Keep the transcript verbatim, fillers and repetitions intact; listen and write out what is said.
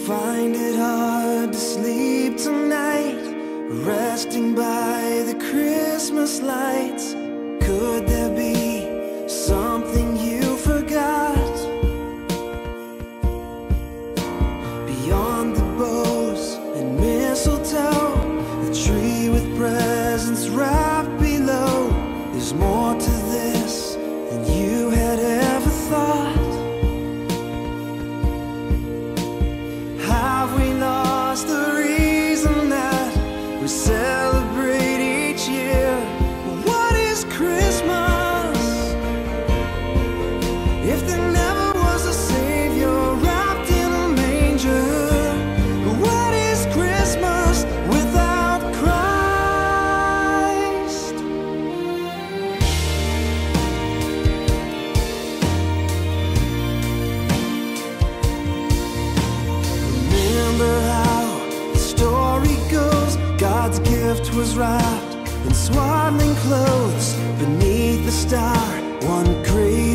find it hard to sleep tonight, resting by the Christmas lights. Could there be something you forgot? Beyond the bows and mistletoe, the tree with presents wrapped below, there's more to this than you had ever thought. Have we lost the reason that we celebrate each year? What is Christmas if there never was a Savior wrapped in a manger? What is Christmas without Christ? Remember how the story goes, God's gift was wrapped in swaddling clothes beneath the star one crazy